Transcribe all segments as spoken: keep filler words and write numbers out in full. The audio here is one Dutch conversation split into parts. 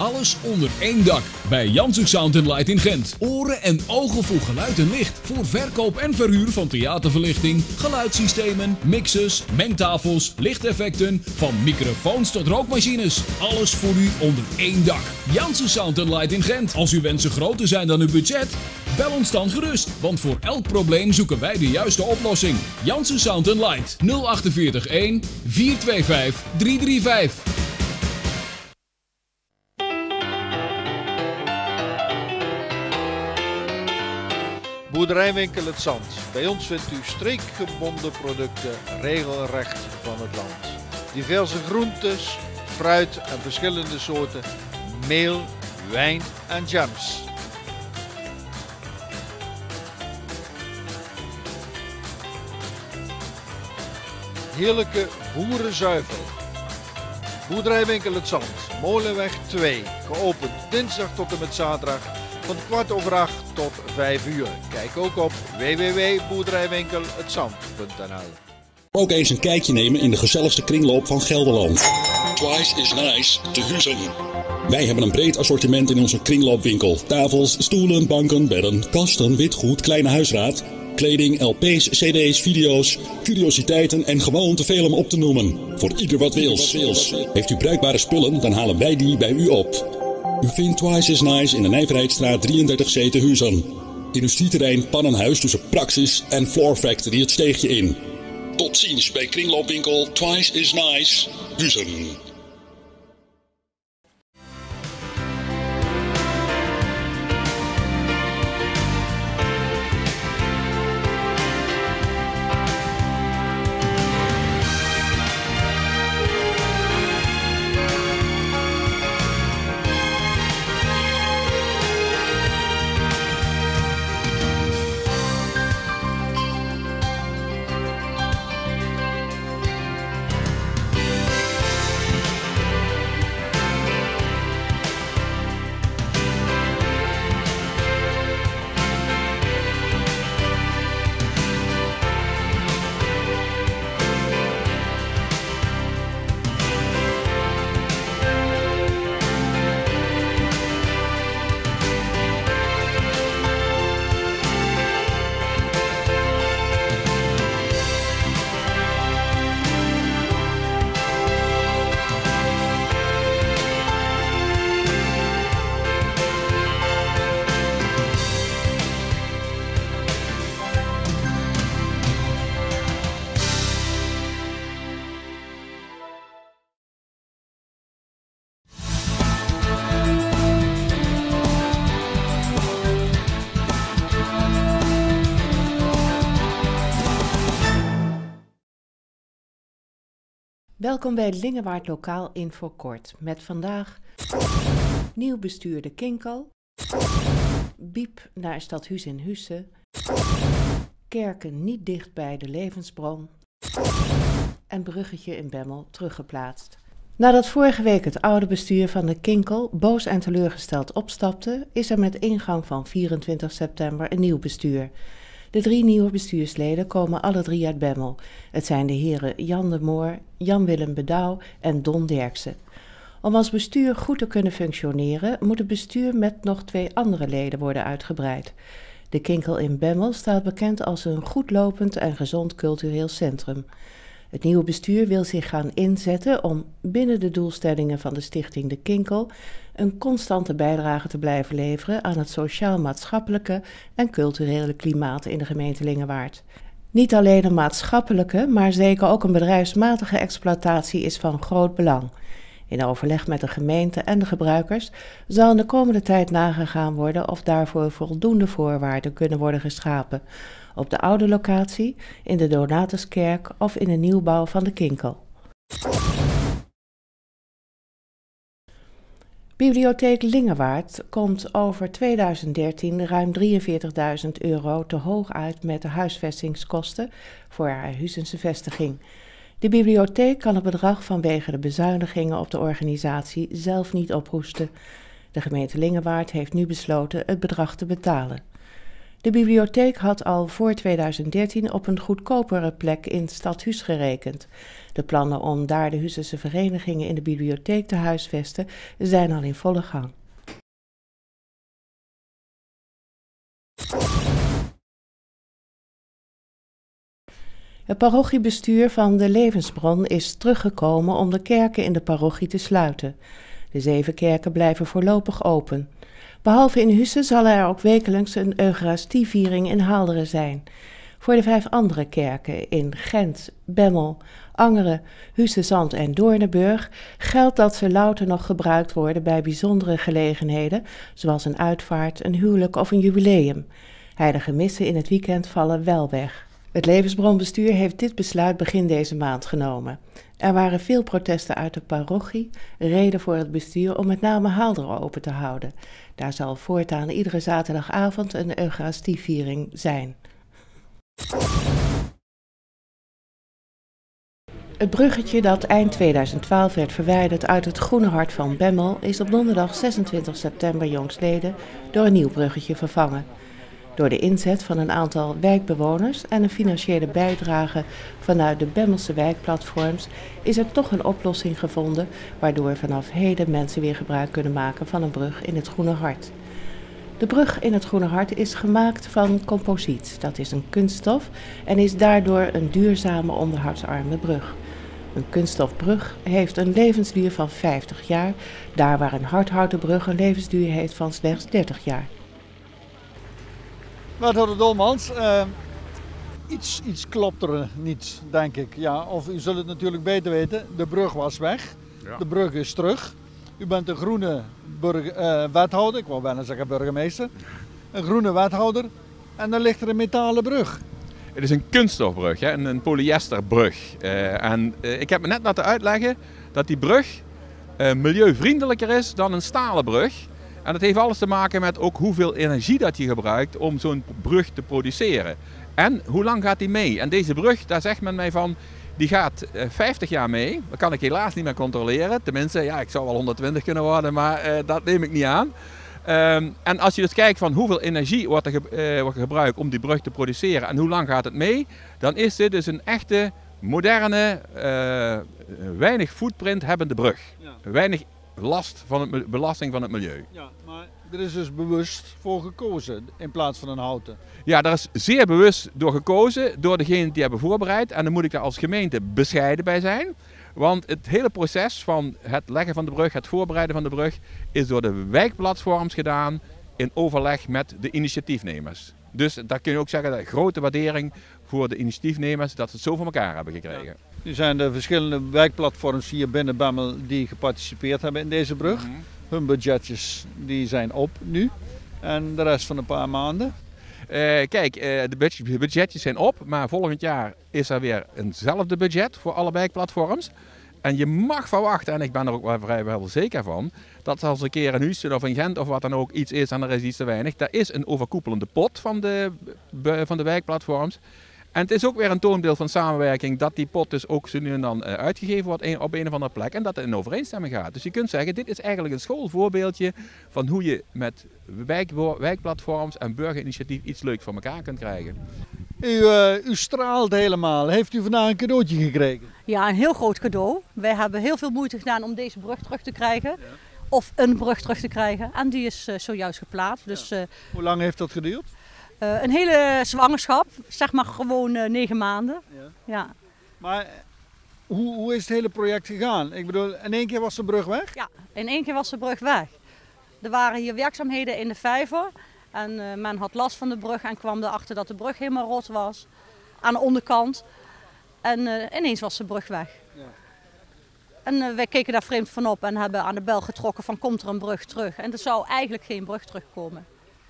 Alles onder één dak bij Jansen Sound and Light in Gent. Oren en ogen voor geluid en licht. Voor verkoop en verhuur van theaterverlichting, geluidssystemen, mixers, mengtafels, lichteffecten, van microfoons tot rookmachines. Alles voor u onder één dak. Jansen Sound and Light in Gent. Als uw wensen groter zijn dan uw budget, bel ons dan gerust. Want voor elk probleem zoeken wij de juiste oplossing. Jansen Sound and Light nul vier acht een vier twee vijf drie drie vijf. Boerderijwinkel Het Zand. Bij ons vindt u streekgebonden producten regelrecht van het land. Diverse groentes, fruit en verschillende soorten meel, wijn en jams. Heerlijke boerenzuivel. Boerderijwinkel Het Zand, Molenweg twee. Geopend dinsdag tot en met zaterdag van kwart over acht tot vijf uur. Kijk ook op w w w punt boerderijwinkel het zand punt n l. Ook eens een kijkje nemen in de gezelligste kringloop van Gelderland. Twice is nice te Huizen. Wij hebben een breed assortiment in onze kringloopwinkel. Tafels, stoelen, banken, bedden, kasten, witgoed, kleine huisraad, kleding, L P's, C D's, video's, curiositeiten en gewoon te veel om op te noemen. Voor ieder wat wils. Heeft u bruikbare spullen, dan halen wij die bij u op. U vindt Twice is Nice in de Nijverheidstraat drieëndertig C te Huizen. Industrieterrein Pannenhuis tussen Praxis en Floor Factory het steegje in. Tot ziens bij kringloopwinkel Twice is Nice, Huizen. Welkom bij Lingewaard Lokaal Info Kort met vandaag nieuw bestuur de Kinkel, Biep naar Stadhuis in Husse, kerken niet dicht bij de levensbron en bruggetje in Bemmel teruggeplaatst. Nadat vorige week het oude bestuur van de Kinkel boos en teleurgesteld opstapte, is er met ingang van vierentwintig september een nieuw bestuur. De drie nieuwe bestuursleden komen alle drie uit Bemmel. Het zijn de heren Jan de Moor, Jan-Willem Bedouw en Don Derksen. Om als bestuur goed te kunnen functioneren, moet het bestuur met nog twee andere leden worden uitgebreid. De Kinkel in Bemmel staat bekend als een goedlopend en gezond cultureel centrum. Het nieuwe bestuur wil zich gaan inzetten om binnen de doelstellingen van de stichting De Kinkel een constante bijdrage te blijven leveren aan het sociaal-maatschappelijke en culturele klimaat in de gemeente Lingewaard. Niet alleen een maatschappelijke, maar zeker ook een bedrijfsmatige exploitatie is van groot belang. In overleg met de gemeente en de gebruikers zal in de komende tijd nagegaan worden of daarvoor voldoende voorwaarden kunnen worden geschapen op de oude locatie, in de Donatuskerk of in de nieuwbouw van de Kinkel. Bibliotheek Lingewaard komt over tweeduizend dertien ruim drieënveertigduizend euro te hoog uit met de huisvestingskosten voor haar Huizense vestiging. De bibliotheek kan het bedrag vanwege de bezuinigingen op de organisatie zelf niet ophoesten. De gemeente Lingewaard heeft nu besloten het bedrag te betalen. De bibliotheek had al voor tweeduizend dertien op een goedkopere plek in Stadhuis gerekend. De plannen om daar de Huizense verenigingen in de bibliotheek te huisvesten zijn al in volle gang. Het parochiebestuur van de Levensbron is teruggekomen om de kerken in de parochie te sluiten. De zeven kerken blijven voorlopig open. Behalve in Husse zal er ook wekelijks een Eucharistieviering in Haalderen zijn. Voor de vijf andere kerken in Gent, Bemmel, Angeren, Husse Zand en Doornenburg geldt dat ze louter nog gebruikt worden bij bijzondere gelegenheden, zoals een uitvaart, een huwelijk of een jubileum. Heilige missen in het weekend vallen wel weg. Het Levensbronbestuur heeft dit besluit begin deze maand genomen. Er waren veel protesten uit de parochie, reden voor het bestuur om met name Haalderen open te houden. Daar zal voortaan iedere zaterdagavond een Eucharistieviering zijn. Het bruggetje dat eind tweeduizend twaalf werd verwijderd uit het Groene Hart van Bemmel is op donderdag zesentwintig september jongstleden door een nieuw bruggetje vervangen. Door de inzet van een aantal wijkbewoners en een financiële bijdrage vanuit de Bemmelse wijkplatforms is er toch een oplossing gevonden waardoor vanaf heden mensen weer gebruik kunnen maken van een brug in het Groene Hart. De brug in het Groene Hart is gemaakt van composiet, dat is een kunststof en is daardoor een duurzame onderhoudsarme brug. Een kunststofbrug heeft een levensduur van vijftig jaar, daar waar een hardhouten brug een levensduur heeft van slechts dertig jaar. Wethouder Dolmans, uh, iets, iets klopt er niet, denk ik. Ja, of u zult het natuurlijk beter weten, de brug was weg, ja. De brug is terug. U bent een groene burger, uh, wethouder, ik wou bijna zeggen burgemeester, een groene wethouder en dan ligt er een metalen brug. Het is een kunststofbrug, hè, een, een polyesterbrug. Uh, en uh, ik heb me net laten uitleggen dat die brug uh, milieuvriendelijker is dan een stalen brug. En dat heeft alles te maken met ook hoeveel energie dat je gebruikt om zo'n brug te produceren. En hoe lang gaat die mee? En deze brug, daar zegt men mij van, die gaat uh, vijftig jaar mee. Dat kan ik helaas niet meer controleren. Tenminste, ja, ik zou wel honderdtwintig kunnen worden, maar uh, dat neem ik niet aan. Um, en als je dus kijkt van hoeveel energie wordt er ge uh, wordt gebruikt om die brug te produceren en hoe lang gaat het mee, dan is dit dus een echte, moderne, uh, weinig footprint hebbende brug. Ja. Weinig last van het belasting van het milieu. Ja, maar er is dus bewust voor gekozen in plaats van een houten. Ja, daar is zeer bewust door gekozen door degenen die hebben voorbereid. En dan moet ik daar als gemeente bescheiden bij zijn. Want het hele proces van het leggen van de brug, het voorbereiden van de brug, is door de wijkplatforms gedaan in overleg met de initiatiefnemers. Dus daar kun je ook zeggen, dat grote waardering voor de initiatiefnemers dat ze het zo voor elkaar hebben gekregen. Ja. Nu zijn er verschillende wijkplatforms hier binnen Bemmel die geparticipeerd hebben in deze brug. Mm-hmm. Hun budgetjes die zijn op nu en de rest van een paar maanden. Uh, kijk, uh, de budgetjes zijn op, maar volgend jaar is er weer eenzelfde budget voor alle wijkplatforms. En je mag verwachten, en ik ben er ook wel vrijwel zeker van, dat als een keer in Huissen of in Gent of wat dan ook iets is en er is iets te weinig, daar is een overkoepelende pot van de, van de wijkplatforms. En het is ook weer een toonbeeld van samenwerking dat die pot dus ook zo nu en dan uitgegeven wordt op een of andere plek en dat het in overeenstemming gaat. Dus je kunt zeggen, dit is eigenlijk een schoolvoorbeeldje van hoe je met wijk, wijkplatforms en burgerinitiatief iets leuks voor elkaar kunt krijgen. U, uh, u straalt helemaal. Heeft u vandaag een cadeautje gekregen? Ja, een heel groot cadeau. Wij hebben heel veel moeite gedaan om deze brug terug te krijgen. Ja. Of een brug terug te krijgen. En die is uh, zojuist geplaatst. Dus, ja. uh, Hoe lang heeft dat geduurd? Uh, een hele zwangerschap, zeg maar gewoon uh, negen maanden. Ja. Ja. Maar hoe, hoe is het hele project gegaan? Ik bedoel, in één keer was de brug weg? Ja, in één keer was de brug weg. Er waren hier werkzaamheden in de vijver. En uh, men had last van de brug en kwam erachter dat de brug helemaal rot was. Aan de onderkant. En uh, ineens was de brug weg. Ja. En uh, wij keken daar vreemd van op en hebben aan de bel getrokken van komt er een brug terug. En er zou eigenlijk geen brug terugkomen.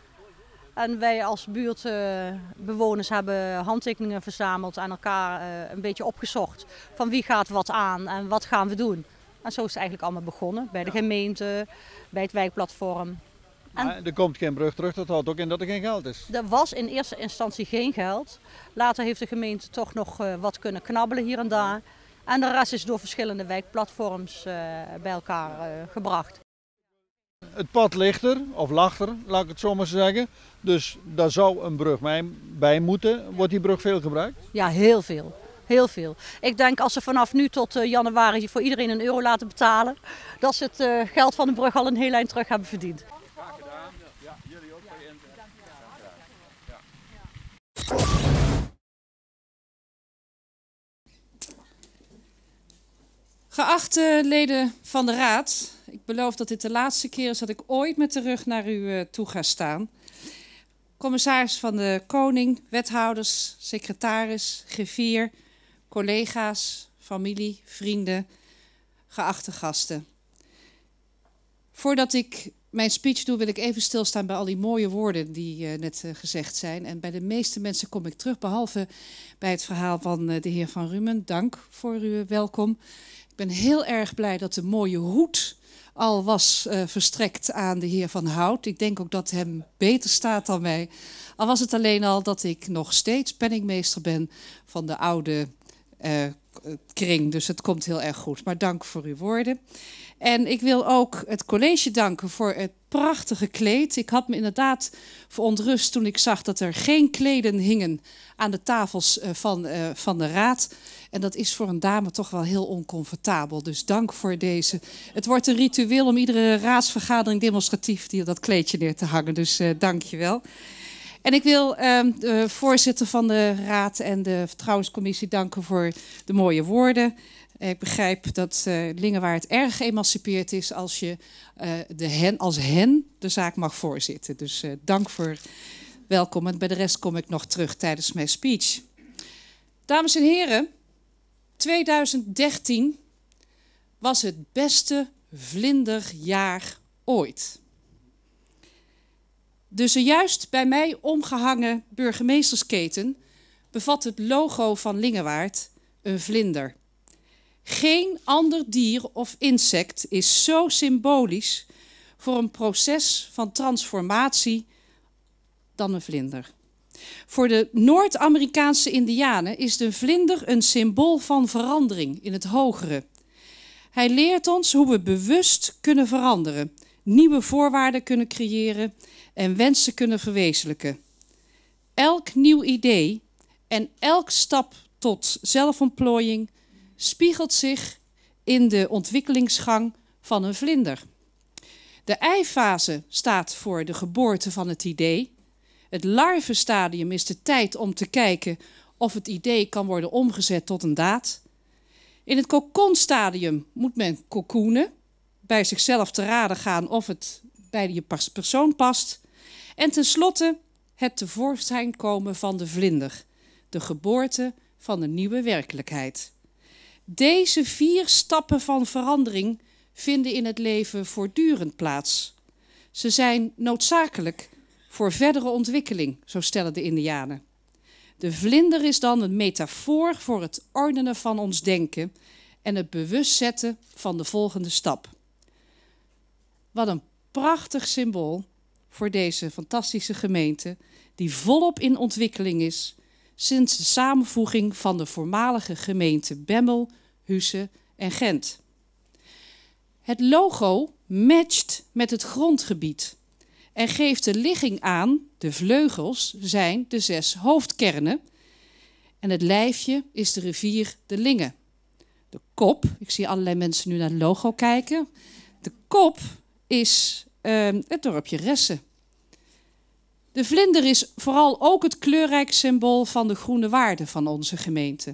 En wij als buurtbewoners uh, hebben handtekeningen verzameld en elkaar uh, een beetje opgezocht. Van wie gaat wat aan en wat gaan we doen. En zo is het eigenlijk allemaal begonnen. Bij de gemeente, bij het wijkplatform. Maar er komt geen brug terug, dat houdt ook in dat er geen geld is. Er was in eerste instantie geen geld. Later heeft de gemeente toch nog uh, wat kunnen knabbelen hier en daar. En de rest is door verschillende wijkplatforms uh, bij elkaar uh, gebracht. Het pad ligt er, of lag er, laat ik het zo maar zeggen. Dus daar zou een brug bij moeten. Wordt die brug veel gebruikt? Ja, heel veel. Heel veel. Ik denk als ze vanaf nu tot uh, januari voor iedereen een euro laten betalen, dat ze het uh, geld van de brug al een heel eind terug hebben verdiend. Graag gedaan. Ja, jullie ook voor je inzet. Geachte leden van de Raad, ik beloof dat dit de laatste keer is dat ik ooit met de rug naar u uh, toe ga staan. Commissaris van de Koning, wethouders, secretaris, griffier, collega's, familie, vrienden, geachte gasten. Voordat ik mijn speech doe, wil ik even stilstaan bij al die mooie woorden die uh, net uh, gezegd zijn. En bij de meeste mensen kom ik terug, behalve bij het verhaal van uh, de heer Van Rumen. Dank voor uw welkom. Ik ben heel erg blij dat de mooie hoed al was uh, verstrekt aan de heer Van Hout. Ik denk ook dat hem beter staat dan mij. Al was het alleen al dat ik nog steeds penningmeester ben van de oude uh, kring. Dus het komt heel erg goed. Maar dank voor uw woorden. En ik wil ook het college danken voor het prachtige kleed. Ik had me inderdaad verontrust toen ik zag dat er geen kleden hingen aan de tafels uh, van, uh, van de raad. En dat is voor een dame toch wel heel oncomfortabel. Dus dank voor deze. Het wordt een ritueel om iedere raadsvergadering demonstratief die, dat kleedje neer te hangen. Dus uh, dank je wel. En ik wil uh, de voorzitter van de raad en de vertrouwenscommissie danken voor de mooie woorden. Ik begrijp dat uh, Lingewaard erg geëmancipeerd is als je uh, de hen, als hen de zaak mag voorzitten. Dus uh, dank voor welkom. En bij de rest kom ik nog terug tijdens mijn speech. Dames en heren, tweeduizend dertien was het beste vlinderjaar ooit. De zojuist bij mij omgehangen burgemeestersketen bevat het logo van Lingewaard, een vlinder. Geen ander dier of insect is zo symbolisch voor een proces van transformatie dan een vlinder. Voor de Noord-Amerikaanse Indianen is de vlinder een symbool van verandering in het hogere. Hij leert ons hoe we bewust kunnen veranderen, nieuwe voorwaarden kunnen creëren en wensen kunnen verwezenlijken. Elk nieuw idee en elke stap tot zelfontplooiing spiegelt zich in de ontwikkelingsgang van een vlinder. De eifase staat voor de geboorte van het idee. Het larvenstadium is de tijd om te kijken of het idee kan worden omgezet tot een daad. In het kokonstadium moet men cocoonen, bij zichzelf te raden gaan of het bij je persoon past. En tenslotte het tevoorschijn komen van de vlinder, de geboorte van een nieuwe werkelijkheid. Deze vier stappen van verandering vinden in het leven voortdurend plaats. Ze zijn noodzakelijk voor verdere ontwikkeling, zo stellen de Indianen. De vlinder is dan een metafoor voor het ordenen van ons denken en het bewust zetten van de volgende stap. Wat een prachtig symbool voor deze fantastische gemeente, die volop in ontwikkeling is sinds de samenvoeging van de voormalige gemeenten Bemmel, Husse en Gent. Het logo matcht met het grondgebied en geeft de ligging aan, de vleugels zijn de zes hoofdkernen en het lijfje is de rivier de Linge. De kop, ik zie allerlei mensen nu naar het logo kijken, de kop is uh, het dorpje Ressen. De vlinder is vooral ook het kleurrijk symbool van de groene waarden van onze gemeente.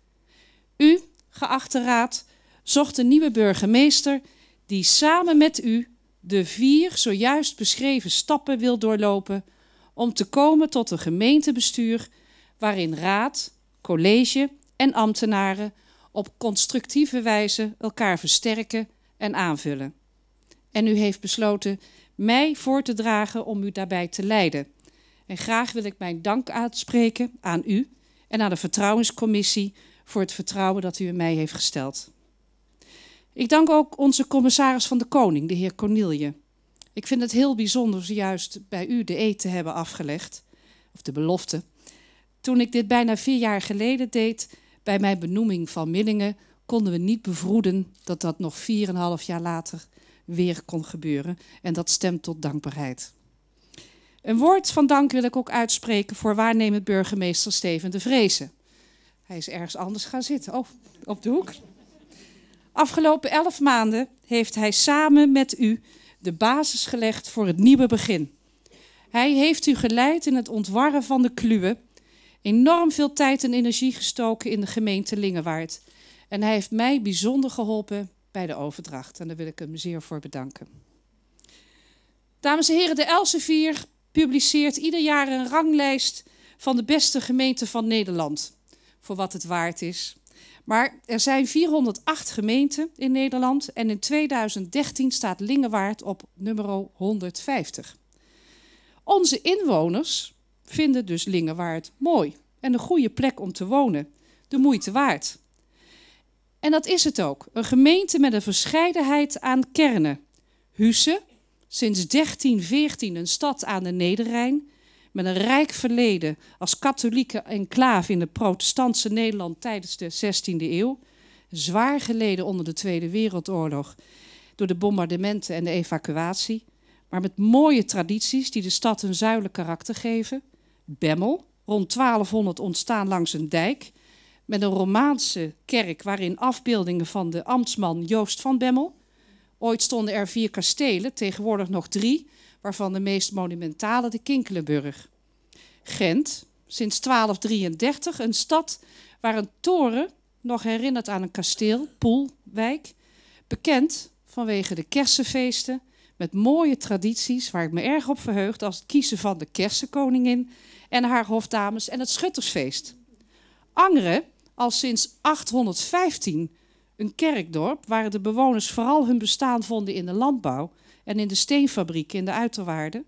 U, geachte raad, zocht een nieuwe burgemeester die samen met u de vier zojuist beschreven stappen wil doorlopen om te komen tot een gemeentebestuur waarin raad, college en ambtenaren op constructieve wijze elkaar versterken en aanvullen. En u heeft besloten mij voor te dragen om u daarbij te leiden. En graag wil ik mijn dank uitspreken aan u en aan de Vertrouwenscommissie voor het vertrouwen dat u in mij heeft gesteld. Ik dank ook onze commissaris van de Koning, de heer Cornelie. Ik vind het heel bijzonder zojuist bij u de eed te hebben afgelegd, of de belofte. Toen ik dit bijna vier jaar geleden deed, bij mijn benoeming van Millingen, konden we niet bevroeden dat dat nog vier en een half jaar later weer kon gebeuren. En dat stemt tot dankbaarheid. Een woord van dank wil ik ook uitspreken voor waarnemend burgemeester Steven de Vreese. Hij is ergens anders gaan zitten. Oh, op de hoek. Afgelopen elf maanden heeft hij samen met u de basis gelegd voor het nieuwe begin. Hij heeft u geleid in het ontwarren van de kluwen. Enorm veel tijd en energie gestoken in de gemeente Lingewaard. En hij heeft mij bijzonder geholpen bij de overdracht. En daar wil ik hem zeer voor bedanken. Dames en heren, de Elsevier publiceert ieder jaar een ranglijst van de beste gemeenten van Nederland. Voor wat het waard is. Maar er zijn vierhonderdacht gemeenten in Nederland. En in tweeduizend dertien staat Lingewaard op nummer honderdvijftig. Onze inwoners vinden dus Lingewaard mooi. En een goede plek om te wonen. De moeite waard. En dat is het ook. Een gemeente met een verscheidenheid aan kernen. Husse, sinds dertien veertien een stad aan de Nederrijn. Met een rijk verleden als katholieke enclave in het protestantse Nederland tijdens de zestiende eeuw. Zwaar geleden onder de Tweede Wereldoorlog door de bombardementen en de evacuatie. Maar met mooie tradities die de stad een zuidelijk karakter geven. Bemmel, rond twaalfhonderd ontstaan langs een dijk. Met een romaanse kerk waarin afbeeldingen van de ambtsman Joost van Bemmel. Ooit stonden er vier kastelen, tegenwoordig nog drie, waarvan de meest monumentale de Kinkelenburg. Gent, sinds twaalf drieëndertig, een stad waar een toren nog herinnert aan een kasteel, Poelwijk. Bekend vanwege de kersenfeesten, met mooie tradities waar ik me erg op verheugd als het kiezen van de kersenkoningin en haar hofdames en het schuttersfeest. Angeren, al sinds achthonderdvijftien een kerkdorp waar de bewoners vooral hun bestaan vonden in de landbouw en in de steenfabriek in de uiterwaarden.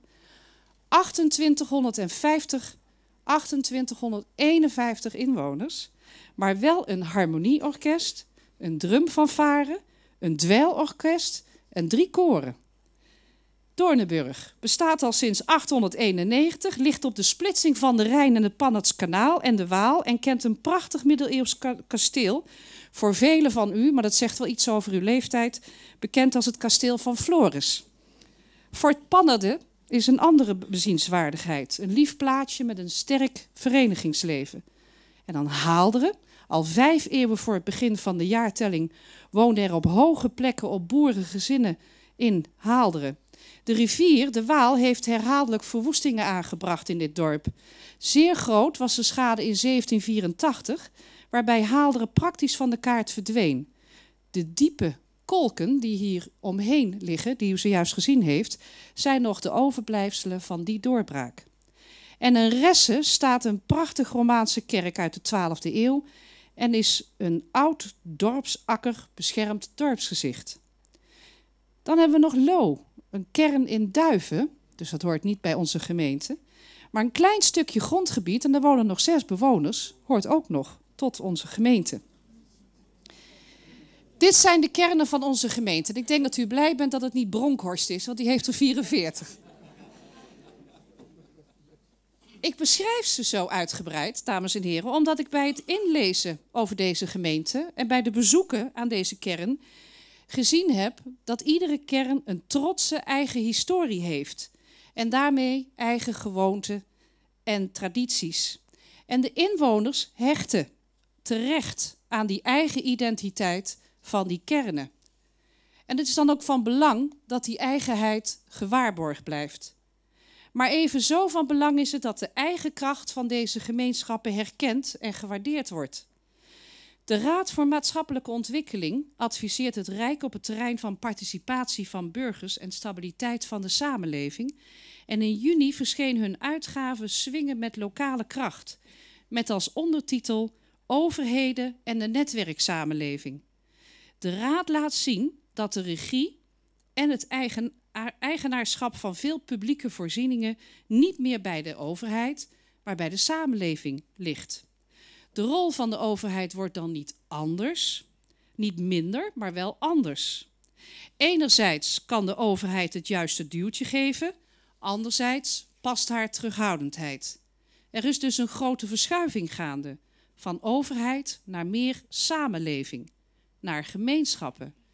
achtentwintighonderdvijftig, achtentwintighonderdeenenvijftig inwoners, maar wel een harmonieorkest, een drumfanfare, een dweilorkest en drie koren. Doornenburg bestaat al sinds achthonderdeenennegentig, ligt op de splitsing van de Rijn en het Pannertskanaal en de Waal en kent een prachtig middeleeuws kasteel. Voor velen van u, maar dat zegt wel iets over uw leeftijd, bekend als het kasteel van Floris. Fort Pannerden is een andere bezienswaardigheid. Een lief plaatsje met een sterk verenigingsleven. En dan Haalderen. Al vijf eeuwen voor het begin van de jaartelling woonden er op hoge plekken op boerengezinnen in Haalderen. De rivier, de Waal, heeft herhaaldelijk verwoestingen aangebracht in dit dorp. Zeer groot was de schade in zeventien vierentachtig, waarbij Haalderen praktisch van de kaart verdween. De diepe kolken die hier omheen liggen, die u zojuist gezien heeft, zijn nog de overblijfselen van die doorbraak. En in Ressen staat een prachtig Romaanse kerk uit de twaalfde eeuw en is een oud dorpsakker beschermd dorpsgezicht. Dan hebben we nog Loo, een kern in Duiven, dus dat hoort niet bij onze gemeente, maar een klein stukje grondgebied, en daar wonen nog zes bewoners, hoort ook nog tot onze gemeente. Dit zijn de kernen van onze gemeente. Ik denk dat u blij bent dat het niet Bronkhorst is, want die heeft er vierenveertig. Ik beschrijf ze zo uitgebreid, dames en heren, omdat ik bij het inlezen over deze gemeente en bij de bezoeken aan deze kern gezien heb dat iedere kern een trotse eigen historie heeft. En daarmee eigen gewoonten en tradities. En de inwoners hechten terecht aan die eigen identiteit van die kernen. En het is dan ook van belang dat die eigenheid gewaarborgd blijft. Maar evenzo van belang is het dat de eigen kracht van deze gemeenschappen herkend en gewaardeerd wordt. De Raad voor Maatschappelijke Ontwikkeling adviseert het Rijk op het terrein van participatie van burgers en stabiliteit van de samenleving. En in juni verscheen hun uitgave Swingen met lokale kracht, met als ondertitel Overheden en de netwerksamenleving. De Raad laat zien dat de regie en het eigen, eigenaarschap van veel publieke voorzieningen niet meer bij de overheid, maar bij de samenleving ligt. De rol van de overheid wordt dan niet anders, niet minder, maar wel anders. Enerzijds kan de overheid het juiste duwtje geven, anderzijds past haar terughoudendheid. Er is dus een grote verschuiving gaande, van overheid naar meer samenleving, naar gemeenschappen.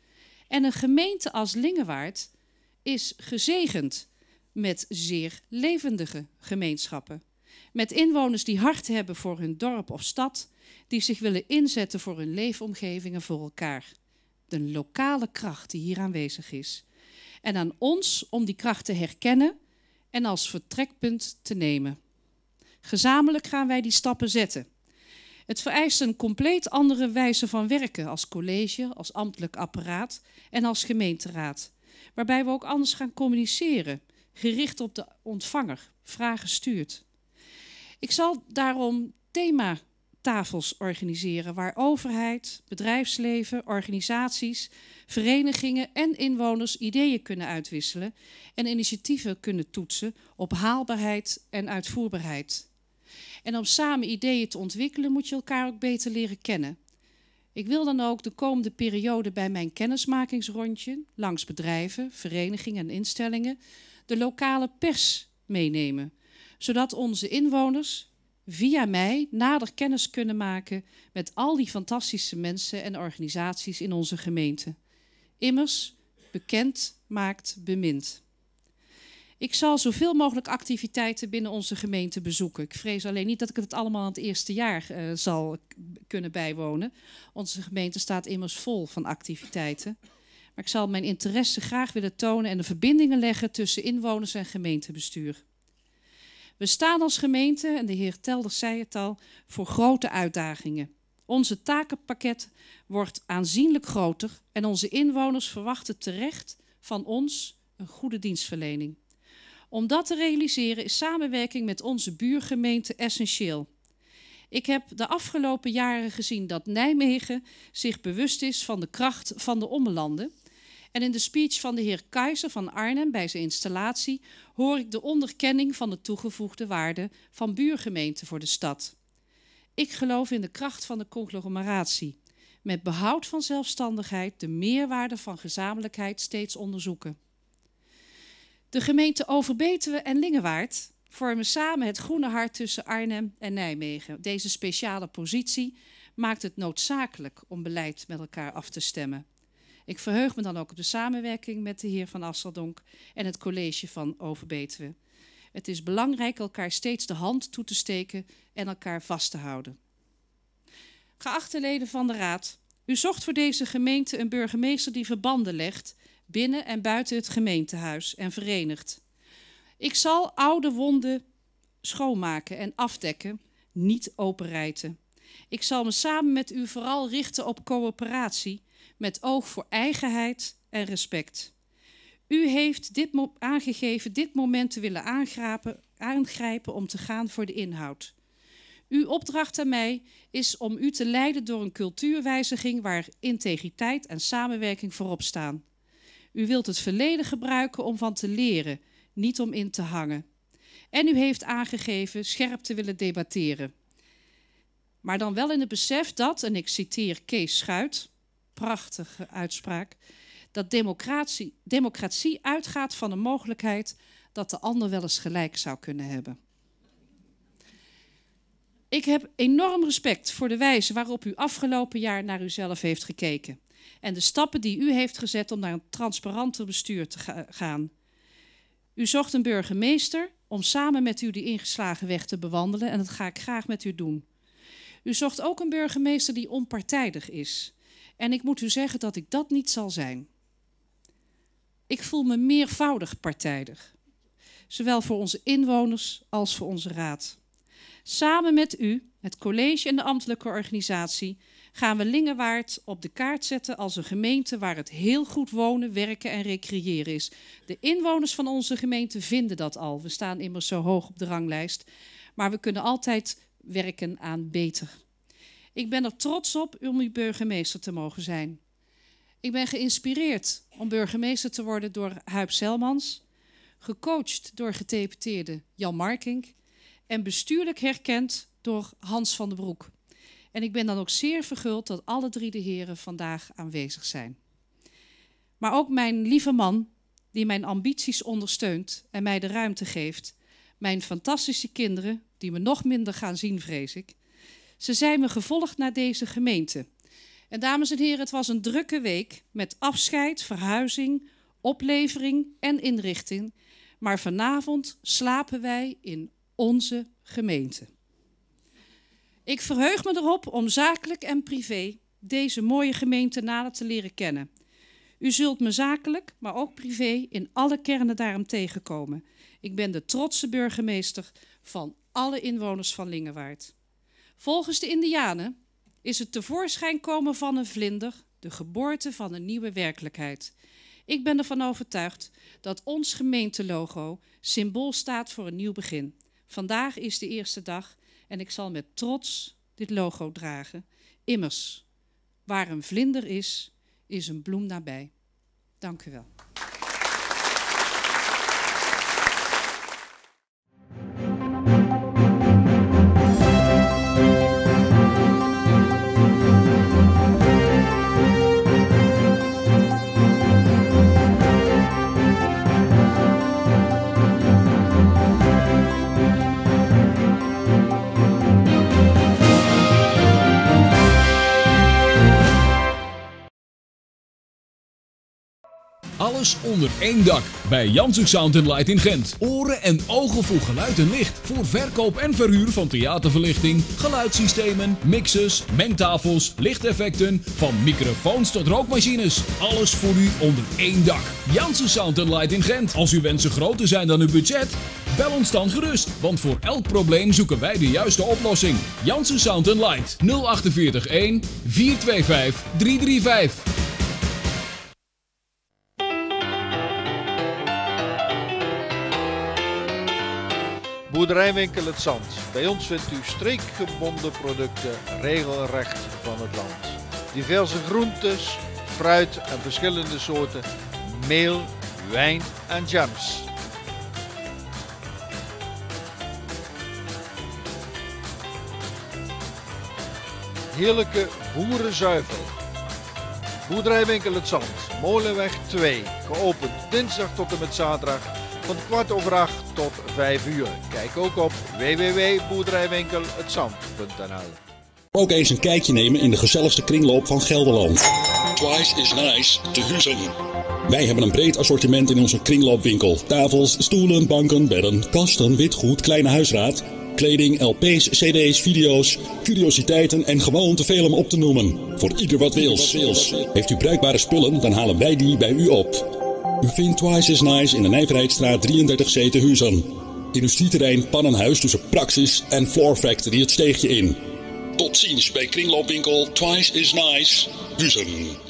En een gemeente als Lingewaard is gezegend met zeer levendige gemeenschappen. Met inwoners die hart hebben voor hun dorp of stad, die zich willen inzetten voor hun leefomgeving en voor elkaar. De lokale kracht die hier aanwezig is. En aan ons om die kracht te herkennen en als vertrekpunt te nemen. Gezamenlijk gaan wij die stappen zetten. Het vereist een compleet andere wijze van werken als college, als ambtelijk apparaat en als gemeenteraad. Waarbij we ook anders gaan communiceren, gericht op de ontvanger, vragen stuurt. Ik zal daarom thematafels organiseren waar overheid, bedrijfsleven, organisaties, verenigingen en inwoners ideeën kunnen uitwisselen en initiatieven kunnen toetsen op haalbaarheid en uitvoerbaarheid. En om samen ideeën te ontwikkelen moet je elkaar ook beter leren kennen. Ik wil dan ook de komende periode bij mijn kennismakingsrondje langs bedrijven, verenigingen en instellingen de lokale pers meenemen, zodat onze inwoners via mij nader kennis kunnen maken met al die fantastische mensen en organisaties in onze gemeente. Immers, bekend maakt bemind. Ik zal zoveel mogelijk activiteiten binnen onze gemeente bezoeken. Ik vrees alleen niet dat ik het allemaal aan het eerste jaar uh, zal kunnen bijwonen. Onze gemeente staat immers vol van activiteiten. Maar ik zal mijn interesse graag willen tonen en de verbindingen leggen tussen inwoners en gemeentebestuur. We staan als gemeente, en de heer Telders zei het al, voor grote uitdagingen. Onze takenpakket wordt aanzienlijk groter en onze inwoners verwachten terecht van ons een goede dienstverlening. Om dat te realiseren is samenwerking met onze buurgemeente essentieel. Ik heb de afgelopen jaren gezien dat Nijmegen zich bewust is van de kracht van de ommelanden. En in de speech van de heer Keizer van Arnhem bij zijn installatie hoor ik de onderkenning van de toegevoegde waarde van buurgemeenten voor de stad. Ik geloof in de kracht van de conglomeratie. Met behoud van zelfstandigheid de meerwaarde van gezamenlijkheid steeds onderzoeken. De gemeenten Overbetuwe en Lingewaard vormen samen het groene hart tussen Arnhem en Nijmegen. Deze speciale positie maakt het noodzakelijk om beleid met elkaar af te stemmen. Ik verheug me dan ook op de samenwerking met de heer Van Asseldonk en het college van Overbetuwe. Het is belangrijk elkaar steeds de hand toe te steken en elkaar vast te houden. Geachte leden van de Raad, u zocht voor deze gemeente een burgemeester die verbanden legt binnen en buiten het gemeentehuis en verenigt. Ik zal oude wonden schoonmaken en afdekken, niet openrijten. Ik zal me samen met u vooral richten op coöperatie, met oog voor eigenheid en respect. U heeft dit aangegeven dit moment te willen aangrijpen, aangrijpen om te gaan voor de inhoud. Uw opdracht aan mij is om u te leiden door een cultuurwijziging waar integriteit en samenwerking voorop staan. U wilt het verleden gebruiken om van te leren, niet om in te hangen. En u heeft aangegeven scherp te willen debatteren. Maar dan wel in het besef dat, en ik citeer Kees Schuit, prachtige uitspraak, dat democratie, democratie uitgaat van de mogelijkheid dat de ander wel eens gelijk zou kunnen hebben. Ik heb enorm respect voor de wijze waarop u afgelopen jaar naar uzelf heeft gekeken. En de stappen die u heeft gezet om naar een transparanter bestuur te ga- gaan. U zocht een burgemeester om samen met u die ingeslagen weg te bewandelen en dat ga ik graag met u doen. U zocht ook een burgemeester die onpartijdig is. En ik moet u zeggen dat ik dat niet zal zijn. Ik voel me meervoudig partijdig. Zowel voor onze inwoners als voor onze raad. Samen met u, het college en de ambtelijke organisatie, gaan we Lingewaard op de kaart zetten als een gemeente waar het heel goed wonen, werken en recreëren is. De inwoners van onze gemeente vinden dat al. We staan immers zo hoog op de ranglijst. Maar we kunnen altijd werken aan beter. Ik ben er trots op om uw burgemeester te mogen zijn. Ik ben geïnspireerd om burgemeester te worden door Huib Selmans, gecoacht door gedeputeerde Jan Markink en bestuurlijk herkend door Hans van den Broek. En ik ben dan ook zeer verguld dat alle drie de heren vandaag aanwezig zijn. Maar ook mijn lieve man, die mijn ambities ondersteunt en mij de ruimte geeft. Mijn fantastische kinderen, die me nog minder gaan zien, vrees ik. Ze zijn me gevolgd naar deze gemeente. En dames en heren, het was een drukke week met afscheid, verhuizing, oplevering en inrichting. Maar vanavond slapen wij in onze gemeente. Ik verheug me erop om zakelijk en privé deze mooie gemeente nader te leren kennen. U zult me zakelijk, maar ook privé in alle kernen daarom tegenkomen. Ik ben de trotse burgemeester van alle inwoners van Lingewaard. Volgens de Indianen is het tevoorschijn komen van een vlinder de geboorte van een nieuwe werkelijkheid. Ik ben ervan overtuigd dat ons gemeentelogo symbool staat voor een nieuw begin. Vandaag is de eerste dag en ik zal met trots dit logo dragen. Immers, waar een vlinder is, is een bloem nabij. Dank u wel. Alles onder één dak bij Jansen Sound and Light in Gent. Oren en ogen voor geluid en licht. Voor verkoop en verhuur van theaterverlichting, geluidssystemen, mixers, mengtafels, lichteffecten, van microfoons tot rookmachines. Alles voor u onder één dak. Jansen Sound and Light in Gent. Als uw wensen groter zijn dan uw budget, bel ons dan gerust. Want voor elk probleem zoeken wij de juiste oplossing. Jansen Sound and Light nul acht vier een vier twee vijf drie drie vijf. Boerderijwinkel Het Zand. Bij ons vindt u streekgebonden producten regelrecht van het land. Diverse groentes, fruit en verschillende soorten meel, wijn en jams. Heerlijke boerenzuivel. Boerderijwinkel Het Zand, Molenweg twee, geopend dinsdag tot en met zaterdag van kwart over acht tot vijf uur. Kijk ook op w w w punt boerderijwinkel het zand punt n l. Ook eens een kijkje nemen in de gezelligste kringloop van Gelderland. Twice is nice te Huizen. Wij hebben een breed assortiment in onze kringloopwinkel. Tafels, stoelen, banken, bedden, kasten, witgoed, kleine huisraad, kleding, L P's, C D's, video's, curiositeiten en gewoon te veel om op te noemen. Voor ieder wat wils. Heeft u bruikbare spullen, dan halen wij die bij u op. U vindt Twice is Nice in de Nijverheidstraat drieëndertig C te Huizen. Industrieterrein Pannenhuis tussen Praxis en Floor Factory het steegje in. Tot ziens bij kringloopwinkel Twice is Nice, Huizen.